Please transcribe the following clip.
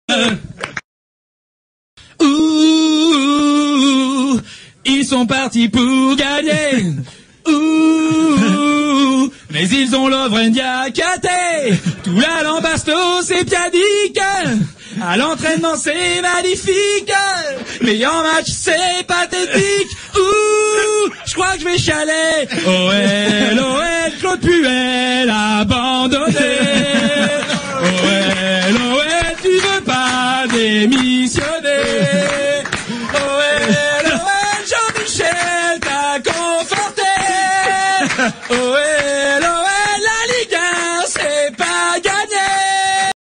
Ouh, ils sont partis pour gagner. Ouh, mais ils ont l'Ovrendia caté. Tout la lambasto, c'est piadique. À l'entraînement, c'est magnifique. Meilleur match, c'est pathétique. Ouh, je crois que je vais chialer. OL, OL, Claude Puel abandonné. OL, OL, tu veux pas démissionner. OL, OL, Jean-Michel t'a conforté.